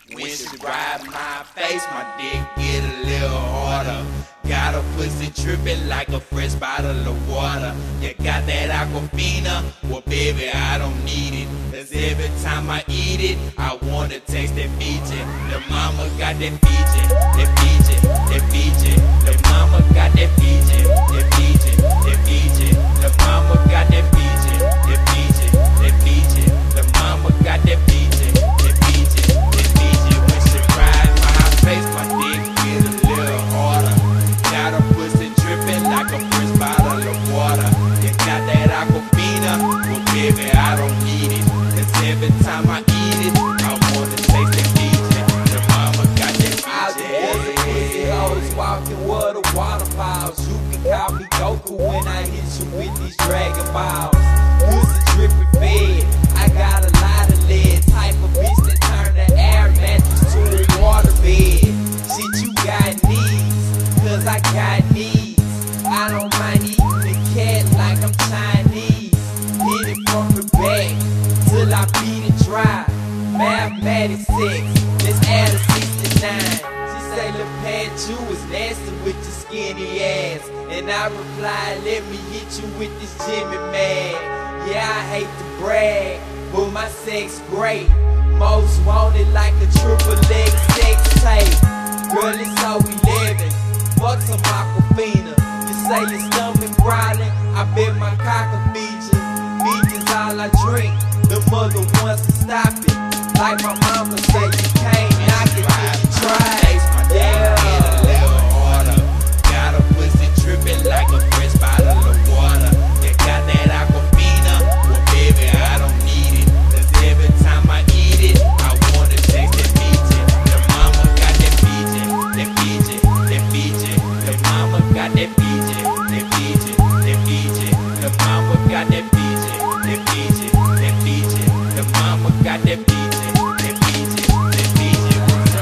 When she ride my face, my dick get a little harder. Got a pussy trippin' like a fresh bottle of water. You got that Aquafina? Well, baby, I don't need it. Cause every time I eat it, I wanna taste that Fiji. The mama got that Fiji, that Fiji, that Fiji. The mama got that Fiji, that Fiji, that Fiji. The mama got that Fiji, that Fiji, that Fiji. The mama got that Fiji, that Fiji, that Fiji. When she ride my face, my dick get a little harder. Got a pussy drippin' like a fresh bottle of water. You got that Aquafina? Well, baby, I don't need it. Cause every time I eat it, I wanna taste that Fiji. The mama got that Fiji. Out the desert, pussy hoes walking with the waterfalls. You can call me Goku when I hit you with these Dragon Balls. Pussy drippin' fed, I got a lot of lead. Type of bitch that turn the air mattress to a water bed. Shit, you got knees, cause I got knees. I don't mind eating the cat like I'm Chinese. Hit it from the back till I beat it dry. Mathematics 6, let's add a 69. She say, "Lil' Pat, you was nasty with your skinny ass." And I replied, "Let me hit you with this Jimmy mag." Yeah, I hate to brag, but my sex great. Most wanted like a triple X sex tape. Girl, it's so 11, fuck some Aquafina. You say your stomach growling, I bet my cock will feed you. Vegan's all I drink, the mother wants to stop it. Like my mama said, you can't knock it till you try it. Yeah. Get a little harder. Got a pussy drippin' like a fresh bottle of water. You got that Aquafina? Well, baby, I don't need it. Cause every time I eat it, I wanna taste that Fiji. The mama got that Fiji, that Fiji, that Fiji. The mama got that Fiji, that Fiji, that Fiji. The mama got that Fiji, that Fiji, that Fiji. The mama got that Fiji, that Fiji, that Fiji.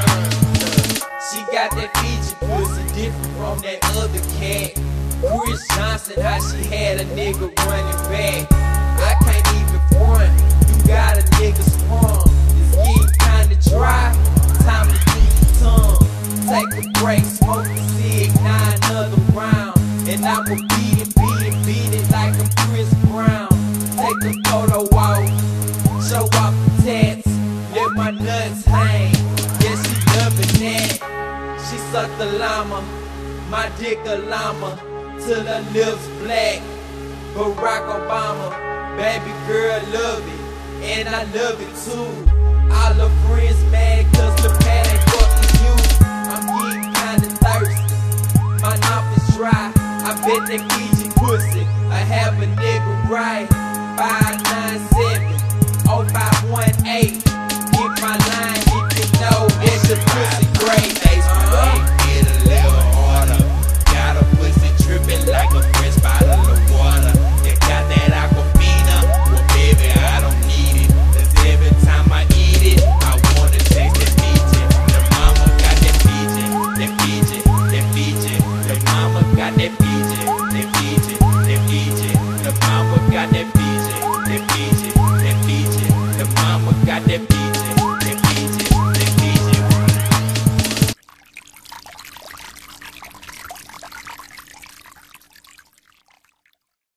She got that Fiji pussy different from that other cat. Chris Johnson, how she had a nigga running back. I can't even front, you got a nigga sprung. It's getting kinda dry, time to use your tongue. Take a break, smoke a cig, now another round. And I'ma beat it like I'm Chris Brown. Take a photo out, show off the tats, let my nuts hang. Yeah, she loving that. She sucked the llama, my dick a llama, till her lips black. Barack Obama, baby girl love it, and I love it too. All her friends mad cause the pad ain't fucking you. I'm getting kinda thirsty, my mouth is dry. I bet that Fiji pussy, I have a nigga right. 597 0518. Get my line if you know that the pussy great. Get a little harder. Got a pussy drippin' like a fresh bottle of water. You got that Aquafina? Well, baby, I don't need it. Cause every time I eat it, I wanna taste that Fiji. The mama got that Fiji, that Fiji, that Fiji. The mama got that Fiji, that Fiji, that Fiji. The mama got that Fiji, that Fiji.